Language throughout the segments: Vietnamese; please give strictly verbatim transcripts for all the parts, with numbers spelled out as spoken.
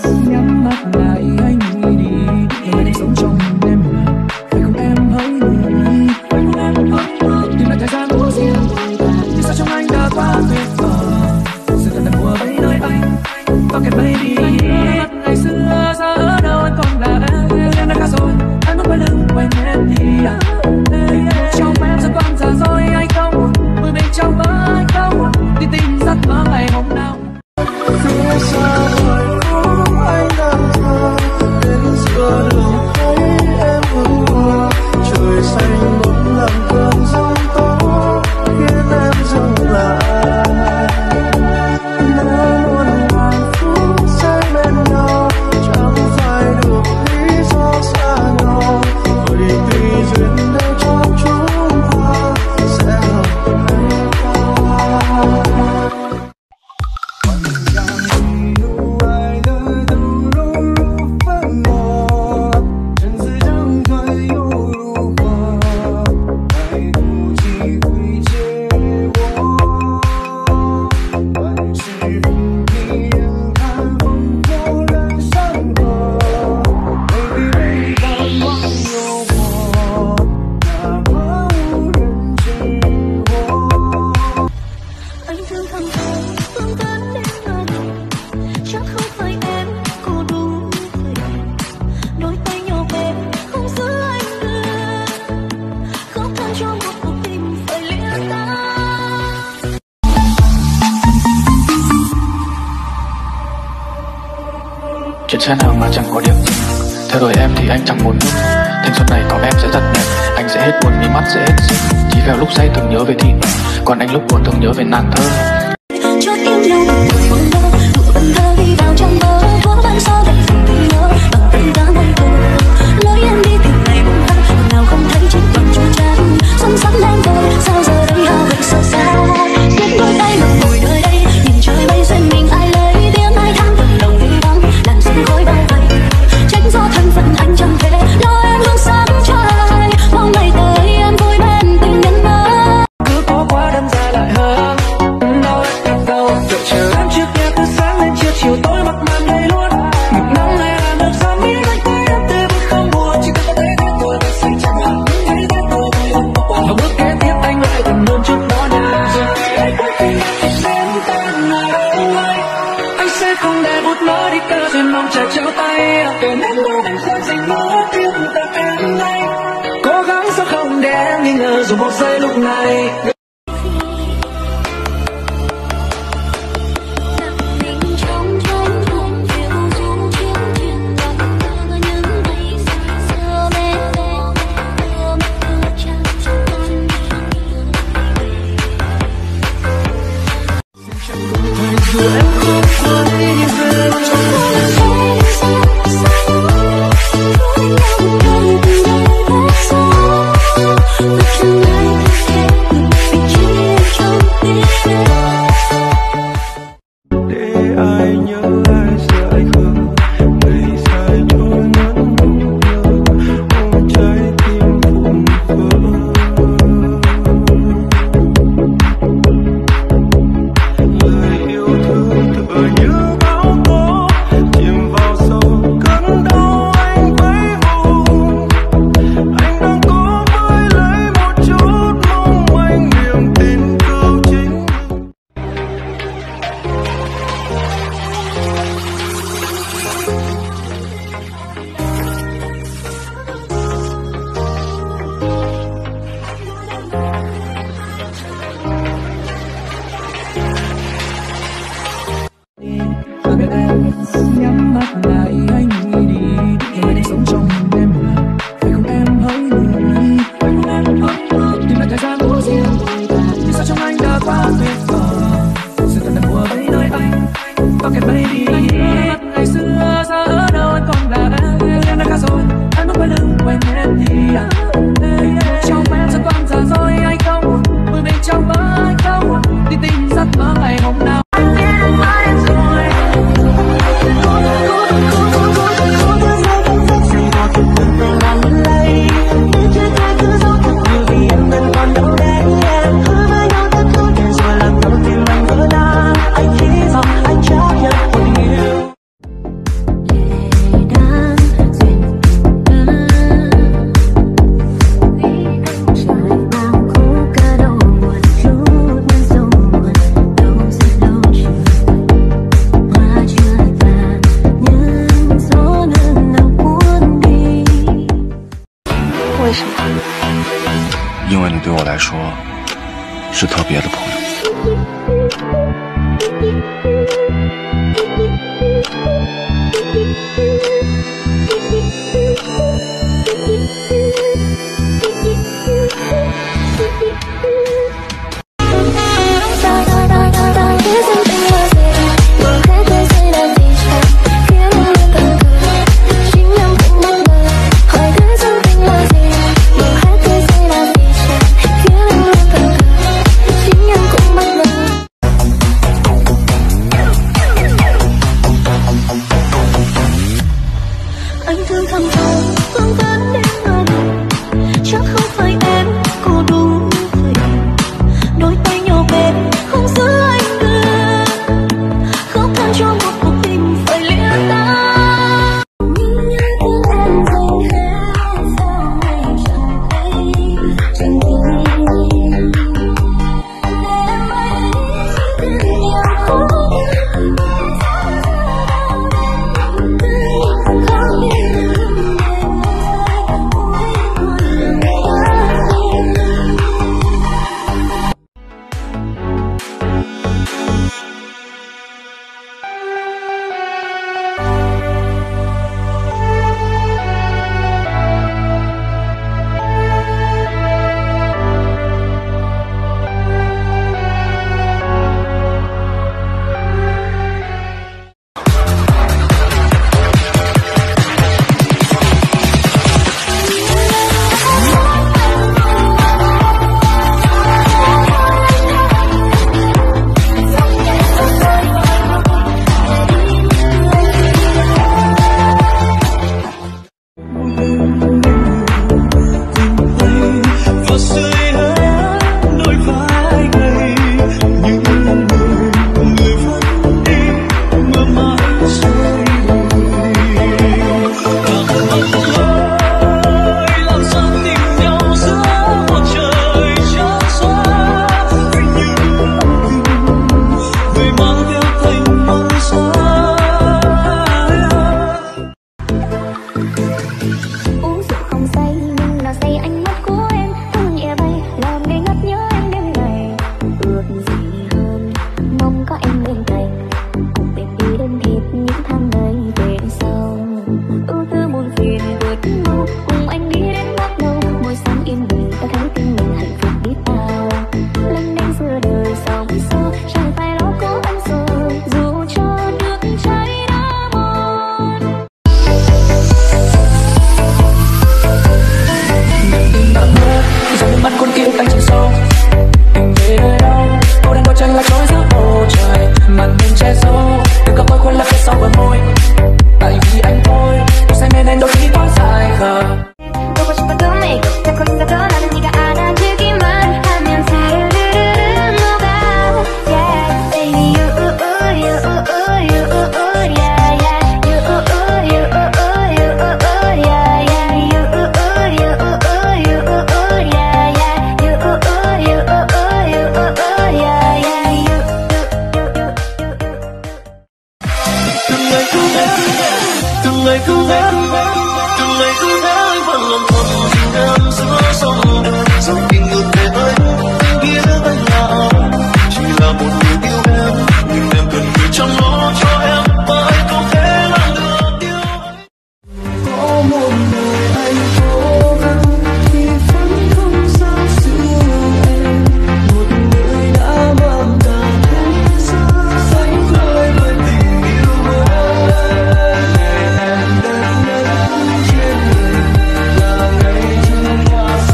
nhắm mắt lại anh nghĩ đi, người đang sống trong em mà phải không em hỡi người, phải không em hỡi người. Tìm lại thời gian của riêng tôi ta, vì sao trong anh đã quá tuyệt vời. Sự thật là mùa bấy nơi anh và kẹp lấy đi. Ngày xưa giờ ở đâu anh còn là em, em đã khác rồi, anh muốn quay lưng quên em thì à. Trong em giờ còn giờ rồi anh không, người bên trong mơ anh không, đi tìm giấc mơ ngày hôm nào. Phía xa vời cũ anh đang thơ, đến giữa đường thấy em hương hoa. Trời xanh bỗng làm cơn giông tố, khiến em dừng lại. Nếu muốn hạnh phúc sẽ bên nhau, chẳng phải được lý do xa nhau. Vậy tùy duyên để cho chúng ta sẽ hợp hay ta. Chuyện xe nào mà chẳng có điểm dừng. Theo đuổi em thì anh chẳng muốn ngừng. Thanh xuân này có em sẽ rất đẹp. Anh sẽ hết buồn, mi mắt sẽ hết sưng. Chỉ vào lúc say thường nhớ về thịt, còn anh lúc buồn thường nhớ về nàng thơ. Cho tim nhau một người mong mơ, tụ vần thơ đi vào trong mơ. Thuở ban sao đầy dừng tình nhớ, bằng tình ta mong cầu. Lối em đi tìm ngày bóng vắng, nào không thấy trên còn chua chát. Xuân sắp lên rồi, sao giờ đây hao hụt sợ sao. Biết đôi tay ngập ngùi nơi đây, nhìn trời bay duyên mình ai lấy. Tiếng ai than từng đồng vi vắng, làn sương khói bao vây. Tránh gió thân phận anh chẳng thể, lo em hương sáng trời. Mong ngày tới em vui bên tình nhân ơi. Cứ có quá đâm ra lại hơn, đâu đặt đâu. Đợi chờ em trước nhà từ sáng đến chiều, chiều tối mặc màn đầy luôn. Ngực nắng hay là được gió mi lạnh tay em tươi vẫn không buồn. Chỉ cần có thấy ghét tôi thật xinh chẳng hạn, thấy ghét tôi tôi không bỏ qua. Và bước kế tiếp anh lại gần hơn trước đó nào. Rồi anh cuối cùng em đến tên là đâu anh. Anh sẽ không để bút nó đi cơ duyên mong chờ trao tay. Kể nên đâu anh không dành mơ tiếng ta em nay. Cố gắng sao không để em nghi ngờ dù một giây lúc này. Nhắm mắt lại anh nghĩ đi, người đang sống trong em mà phải không em hỡi người, phải không em hỡi người. Tìm lại thời gian của riêng tôi ta, vì sao trong anh đã quá tuyệt vời. Sự thật là mùa bấy nơi anh và kẹp lấy đi. Ngày xưa giờ ở đâu anh còn là em, em đã khác rồi, anh muốn quay lưng quên em thì à. Trong em giờ còn giờ rồi anh không, người bên trong mơ anh không, đi tìm giấc mơ ngày hôm nào. 说是特别的朋友。 Hãy subscribe cho kênh Ghiền Mì Gõ để không bỏ lỡ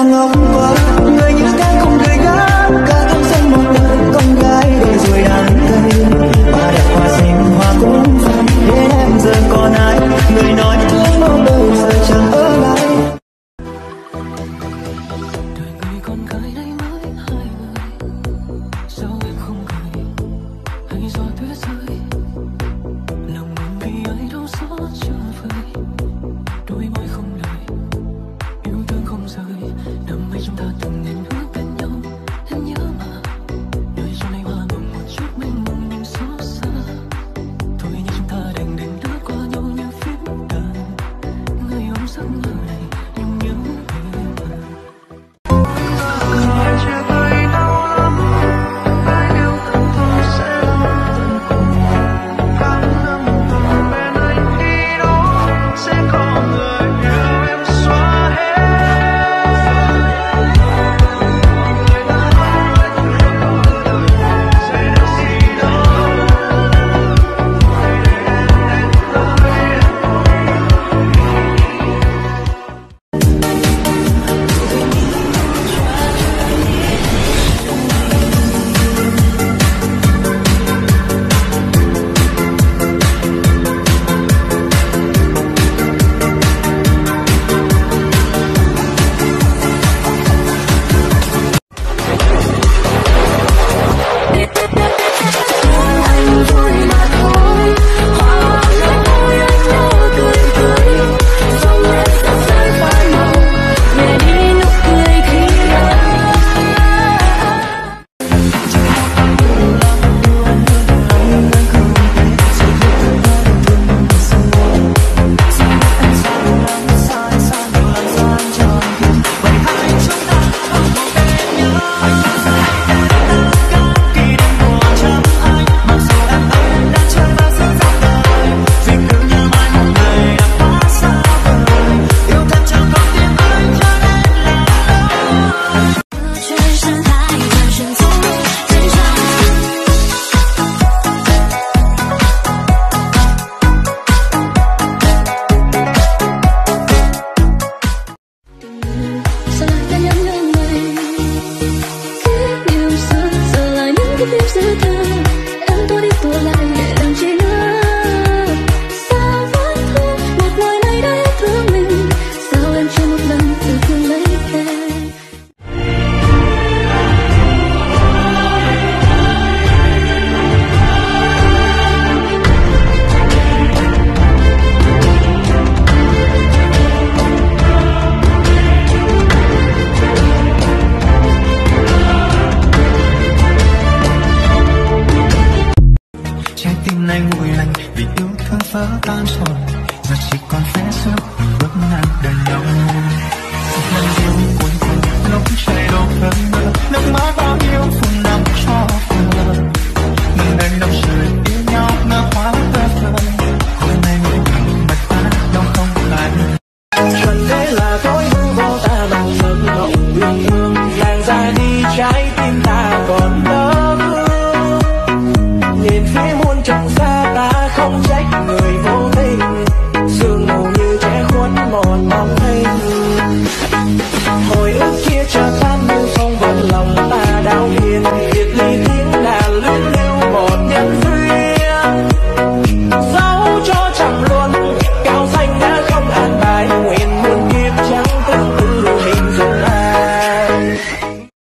ngóng qua người như thế không gợi gắm cả tháng xanh một đời con gái để rồi đắng cay hoa đẹp hoa xinh hoa cũng phai đến em giờ còn ai người nói thương mong đâu giờ chẳng ở lại. Đời người con gái này mới hai người sao em không cười hay gió tuyết rơi lòng mình vì ai đâu gió chưa vơi đôi môi không lời yêu thương không rời năm ấy chúng ta từng nên hứa bên nhau em nhớ mà đời cho nay hoa mộng một chút mênh mông nhưng xót xa thôi như chúng ta đành đành lướt qua nhau như phim đàn người ôm giấc mơ này nhưng nhớ về mà. Chia tay đau lắm, ai yêu thật thầm sẽ tận cùng. Tháng năm ở bên anh khi đó sẽ có người yêu em xóa hết. Người ta nói thương có đời sẽ được gì đâu. Anh vui mà thôi, hoa lên môi anh nhớ cười cười, sông em sẽ rơi phai màu, nhẹ đi nụ cười khi全身太转身从天上。Sao lại ta nhẫn ngang này kiếp yêu xưa giờ là những kiếp yêu dư thừa em tua đi tua lại để làm chi nữa sao vẫn thương một lời này đã hết thương mình sao em chưa một lần tự thương lấy em. Trái tim này nguội lạnh vì yêu thương vỡ tan rồi giờ chỉ còn vẽ giữa bước ngang đời lòng lần yêu cuối cùng lúc trời đổ vỡ mưa nước mắt bao nhiêu phút năm cho vừa mình đành đắm sưởi yêu nhau ngỡ hóa tơ phơi